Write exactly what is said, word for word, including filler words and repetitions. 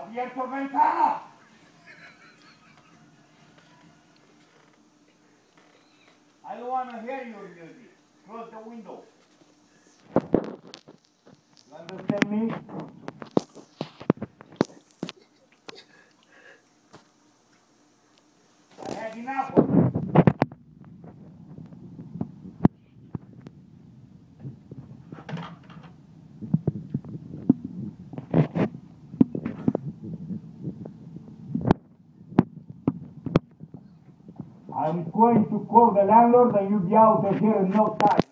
Abierto ventana! I don't want to hear your music. Close the window. You understand me? I had enough of it. I'm going to call the landlord and you'll be out of here in no time.